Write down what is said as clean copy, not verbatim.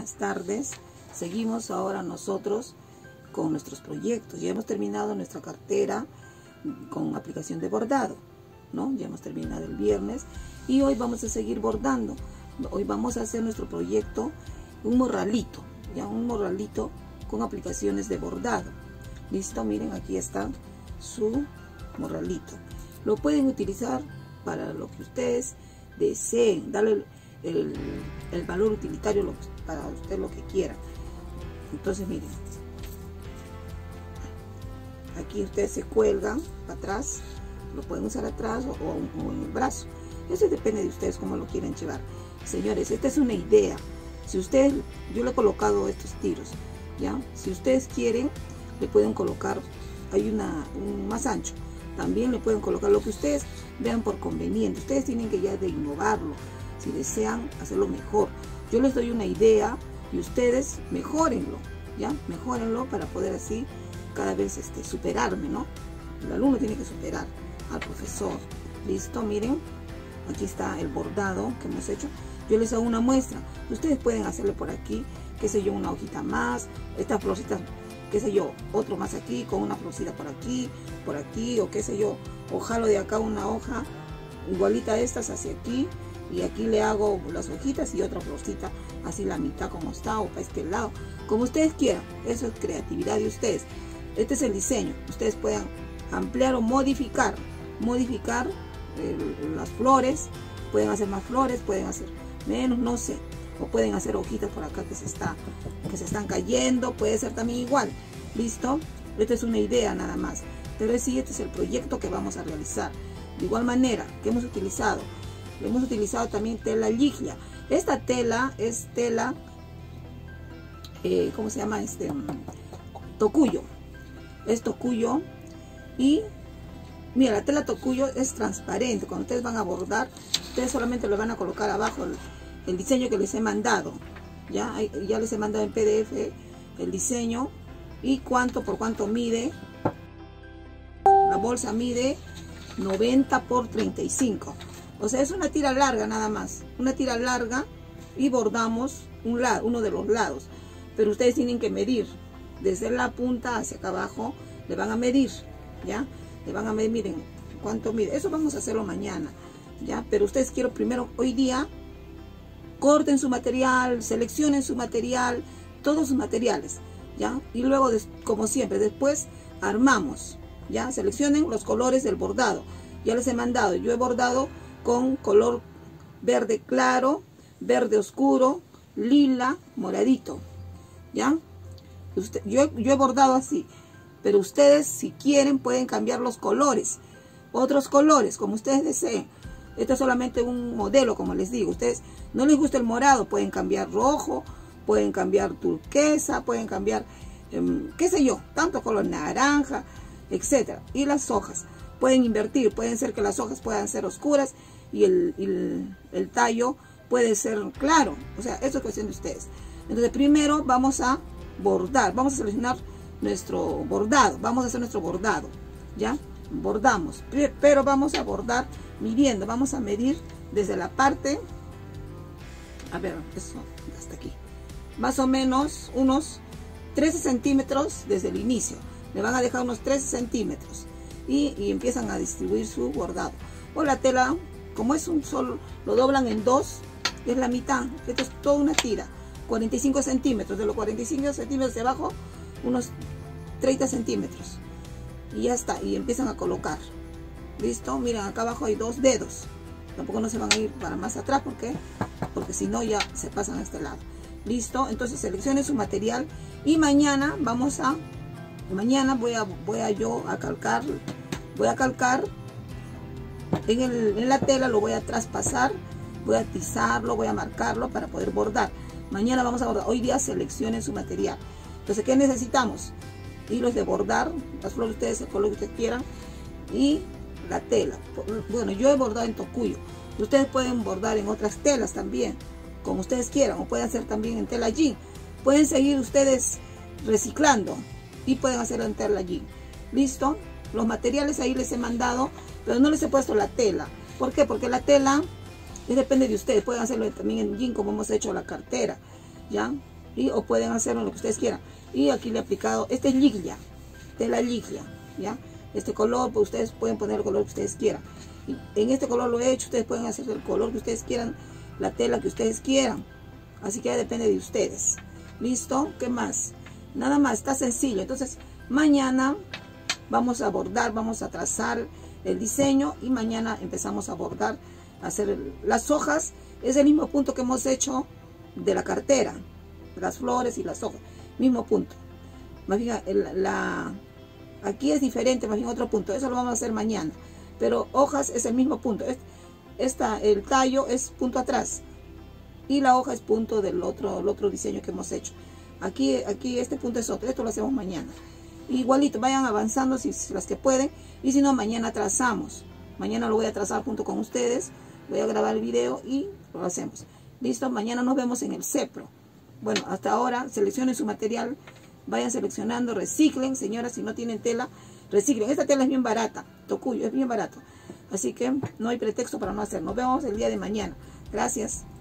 buenas tardes. Seguimos ahora nosotros con nuestros proyectos. Ya hemos terminado nuestra cartera con aplicación de bordado, ¿no? Ya hemos terminado el viernes y hoy vamos a seguir bordando. Hoy vamos a hacer nuestro proyecto, un morralito, ya un morralito con aplicaciones de bordado. Listo, miren, aquí está su morralito. Lo pueden utilizar para lo que ustedes deseen, darle el valor utilitario para usted lo que quiera. Entonces miren, aquí ustedes se cuelgan para atrás, lo pueden usar atrás o en el brazo. Eso depende de ustedes cómo lo quieren llevar. Señores, esta es una idea. Si ustedes, yo le he colocado estos tiros, ¿ya? Si ustedes quieren, le pueden colocar, hay un más ancho. También le pueden colocar lo que ustedes vean por conveniente. Ustedes tienen que ya de innovarlo, si desean hacerlo mejor. Yo les doy una idea y ustedes mejórenlo, ¿ya? Mejórenlo para poder así cada vez superarme, ¿no? El alumno tiene que superar al profesor. Listo, miren, aquí está el bordado que hemos hecho. Yo les hago una muestra. Ustedes pueden hacerle por aquí, qué sé yo, una hojita más, estas florcitas, qué sé yo, otro más aquí, con una florcita por aquí, o qué sé yo, o jalo de acá una hoja igualita a estas hacia aquí, y aquí le hago las hojitas y otra florcita así la mitad como está, o para este lado, como ustedes quieran. Eso es creatividad de ustedes. Este es el diseño. Ustedes pueden ampliar o modificar las flores, pueden hacer más flores, pueden hacer menos, no sé, o pueden hacer hojitas por acá que se están cayendo, puede ser también igual. Listo, esta es una idea nada más, pero sí, este es el proyecto que vamos a realizar. De igual manera que hemos utilizado también tela liglia. Esta tela es tela, ¿cómo se llama? Tocuyo. Es tocuyo. Y mira, la tela tocuyo es transparente. Cuando ustedes van a bordar, ustedes solamente le van a colocar abajo el diseño que les he mandado. Ya les he mandado en PDF el diseño y por cuánto mide. La bolsa mide 90 por 35. O sea, es una tira larga nada más. Una tira larga y bordamos uno de los lados. Pero ustedes tienen que medir. Desde la punta hacia acá abajo le van a medir. ¿Ya? Le van a medir, miren cuánto mide. Eso vamos a hacerlo mañana. ¿Ya? Pero ustedes quiero primero, hoy día, corten su material, seleccionen su material, todos sus materiales. ¿Ya? Y luego, como siempre, después armamos. ¿Ya? Seleccionen los colores del bordado. Ya les he mandado. Yo he bordado con color verde claro, verde oscuro, lila, moradito. ¿Ya? Yo he bordado así. Pero ustedes, si quieren, pueden cambiar los colores. Otros colores, como ustedes deseen. Esto es solamente un modelo, como les digo. Ustedes no les gusta el morado, pueden cambiar rojo, pueden cambiar turquesa, pueden cambiar, qué sé yo, tanto color naranja, etcétera. Y las hojas, pueden invertir, pueden ser que las hojas puedan ser oscuras y el tallo puede ser claro. O sea, eso es cuestión de ustedes. Entonces, primero vamos a bordar, vamos a seleccionar nuestro bordado, vamos a hacer nuestro bordado, ¿ya? Bordamos, pero vamos a bordar midiendo, vamos a medir desde la parte, a ver, eso, hasta aquí, más o menos unos 13 centímetros desde el inicio. Le van a dejar unos 13 centímetros y empiezan a distribuir su bordado. O la tela, como es un solo, lo doblan en dos, es la mitad. Esto es toda una tira, 45 centímetros, de los 45 centímetros de abajo, unos 30 centímetros. Y ya está, y empiezan a colocar. Listo, miren, acá abajo hay 2 dedos. Tampoco no se van a ir para más atrás, porque si no ya se pasan a este lado. Listo, entonces seleccionen su material y mañana voy a calcar en la tela, lo voy a traspasar, voy a atizarlo, voy a marcarlo para poder bordar. Mañana vamos a bordar. Hoy día seleccionen su material. Entonces, ¿qué necesitamos? Hilos de bordar, las flores ustedes, el color que ustedes quieran, y la tela. Bueno, yo he bordado en tocuyo. Ustedes pueden bordar en otras telas también, como ustedes quieran, o pueden hacer también en tela jean. Pueden seguir ustedes reciclando y pueden hacerlo en tela jean. ¿Listo? Los materiales ahí les he mandado, pero no les he puesto la tela. ¿Por qué? Porque la tela depende de ustedes. Pueden hacerlo también en jean, como hemos hecho la cartera, ¿ya? o pueden hacerlo lo que ustedes quieran. Y aquí le he aplicado, este es liglia, tela liglia, ¿ya? Este color, pues ustedes pueden poner el color que ustedes quieran. Y en este color lo he hecho, ustedes pueden hacer el color que ustedes quieran, la tela que ustedes quieran. Así que ya depende de ustedes. ¿Listo? ¿Qué más? Nada más, está sencillo. Entonces, mañana vamos a bordar, vamos a trazar el diseño y mañana empezamos a bordar, a hacer las hojas. Es el mismo punto que hemos hecho de la cartera, las flores y las hojas. Mismo punto. Más bien, aquí es diferente, más bien otro punto. Eso lo vamos a hacer mañana. Pero hojas es el mismo punto. El tallo es punto atrás. Y la hoja es punto del otro diseño que hemos hecho. Aquí este punto es otro. Esto lo hacemos mañana. Igualito, vayan avanzando si las que pueden. Y si no, mañana trazamos. Mañana lo voy a trazar junto con ustedes. Voy a grabar el video y lo hacemos. Listo, mañana nos vemos en el CEPRO. Bueno, hasta ahora seleccionen su material. Vayan seleccionando, reciclen. Señoras, si no tienen tela, reciclen. Esta tela es bien barata. Tocuyo es bien barato. Así que no hay pretexto para no hacer. Nos vemos el día de mañana. Gracias.